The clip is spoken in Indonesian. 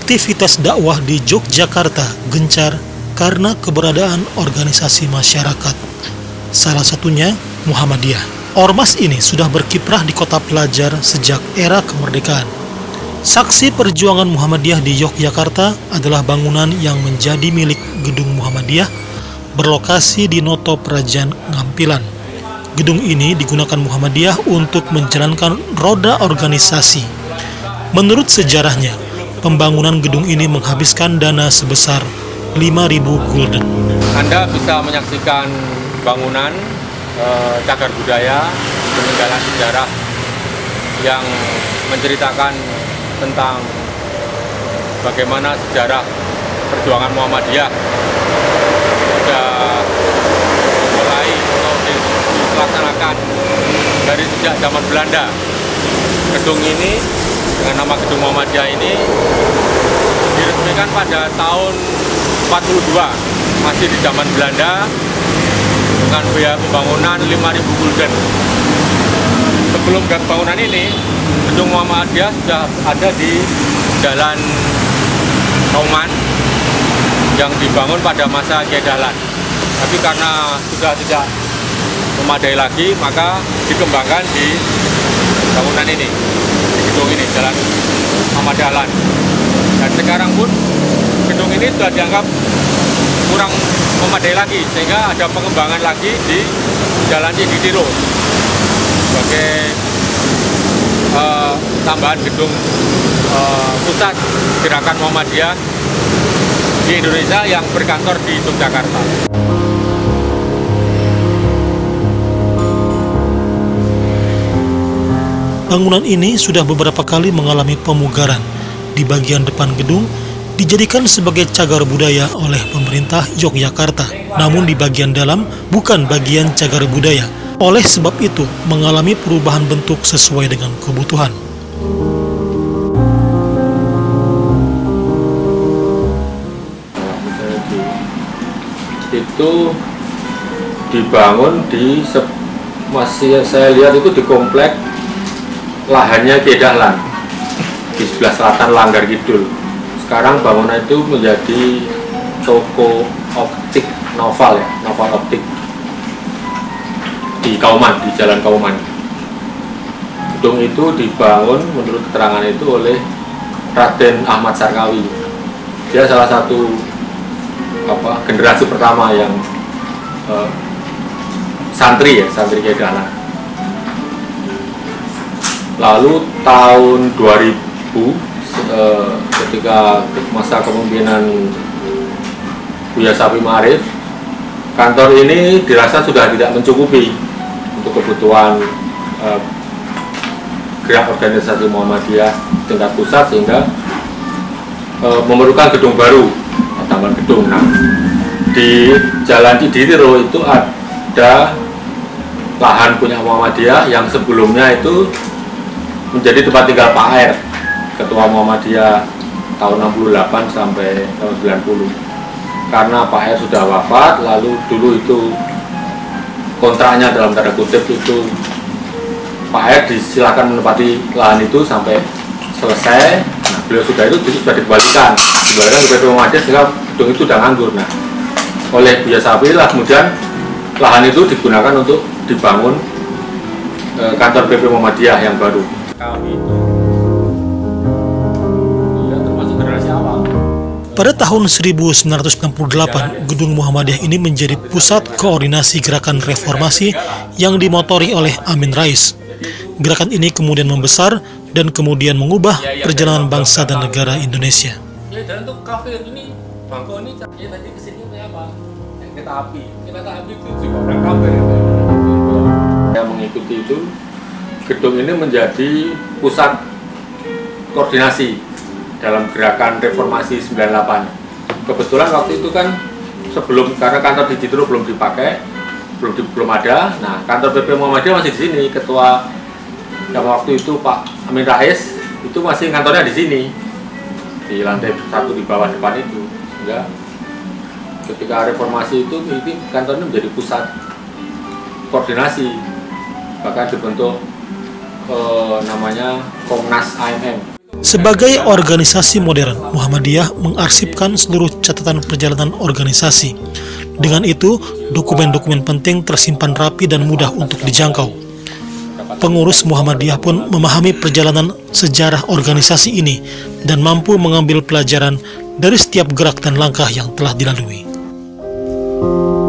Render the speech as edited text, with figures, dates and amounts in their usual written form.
Aktivitas dakwah di Yogyakarta gencar karena keberadaan organisasi masyarakat. Salah satunya Muhammadiyah. Ormas ini sudah berkiprah di kota pelajar sejak era kemerdekaan. Saksi perjuangan Muhammadiyah di Yogyakarta adalah bangunan yang menjadi milik Gedung Muhammadiyah berlokasi di Noto Prajan Ngampilan. Gedung ini digunakan Muhammadiyah untuk menjalankan roda organisasi. Menurut sejarahnya, pembangunan gedung ini menghabiskan dana sebesar 5.000 gulden. Anda bisa menyaksikan bangunan cagar budaya, peninggalan sejarah yang menceritakan tentang bagaimana sejarah perjuangan Muhammadiyah sudah mulai atau dilaksanakan dari sejak zaman Belanda. Gedung ini dengan nama Gedung Muhammadiyah ini diresmikan pada tahun 42, masih di zaman Belanda, dengan biaya pembangunan 5.000 gulden. Sebelum bangunan ini, Gedung Muhammadiyah sudah ada di Jalan Kauman yang dibangun pada masa Kiai Dahlan. Tapi karena sudah tidak memadai lagi, maka dikembangkan di bangunan ini, di gedung ini, Jalan Ahmad Dahlan. Dan sekarang pun gedung ini sudah dianggap kurang memadai lagi, sehingga ada pengembangan lagi di Jalan Ciditiro sebagai tambahan gedung pusat gerakan Muhammadiyah di Indonesia yang berkantor di Yogyakarta. Bangunan ini sudah beberapa kali mengalami pemugaran. Di bagian depan gedung dijadikan sebagai cagar budaya oleh pemerintah Yogyakarta. Namun di bagian dalam bukan bagian cagar budaya. Oleh sebab itu mengalami perubahan bentuk sesuai dengan kebutuhan. Itu dibangun di masih saya lihat itu di komplek lahannya Kiai Dahlan di sebelah selatan Langgar Kidul. Sekarang bangunan itu menjadi toko optik Noval, ya, Noval Optik di Kauman, di Jalan Kauman. Gedung itu dibangun menurut keterangan itu oleh Raden Ahmad Sarkawi. Dia salah satu generasi pertama yang santri Kiai Dahlan. Lalu tahun 2000 ketika masa kepemimpinan Buya Safi Ma'arif, kantor ini dirasa sudah tidak mencukupi untuk kebutuhan gerak organisasi Muhammadiyah tingkat pusat, sehingga memerlukan gedung baru, tambahan gedung. Nah, di Jalan Ciditiro itu ada lahan punya Muhammadiyah yang sebelumnya itu menjadi tempat tinggal Pak Air, Ketua Muhammadiyah tahun 68 sampai tahun 90. Karena Pak Air sudah wafat, lalu dulu itu kontraknya dalam tanda kutip itu Pak Air disilakan menempati lahan itu sampai selesai. Nah, beliau sudah dikembalikan ke BP Muhammadiyah, sehingga gedung itu sudah nganggur. Nah, oleh Buya Safi lah kemudian lahan itu digunakan untuk dibangun kantor BP Muhammadiyah yang baru. Kami itu ya, termasuk generasi awal. Pada tahun 1998, Gedung Muhammadiyah ini menjadi pusat koordinasi gerakan reformasi yang dimotori oleh Amin Rais. Gerakan ini kemudian membesar dan kemudian mengubah perjalanan bangsa dan negara Indonesia. Ya, dan untuk kafe ini, bangko ini, ya tadi kesini apa? Yang kereta api itu juga orang kafe. Yang mengikuti itu, gedung ini menjadi pusat koordinasi dalam gerakan reformasi 98. Kebetulan waktu itu kan karena kantor di Ciditiro belum dipakai, belum ada. Nah, kantor BP Muhammadiyah masih di sini. Ketua yang waktu itu Pak Amin Rais itu masih kantornya di sini, di lantai 1 di bawah depan itu. Sehingga ketika reformasi itu kantornya menjadi pusat koordinasi, bahkan dibentuk namanya Komnas AMM. Sebagai organisasi modern, Muhammadiyah mengarsipkan seluruh catatan perjalanan organisasi. Dengan itu, dokumen-dokumen penting tersimpan rapi dan mudah untuk dijangkau. Pengurus Muhammadiyah pun memahami perjalanan sejarah organisasi ini dan mampu mengambil pelajaran dari setiap gerak dan langkah yang telah dilalui.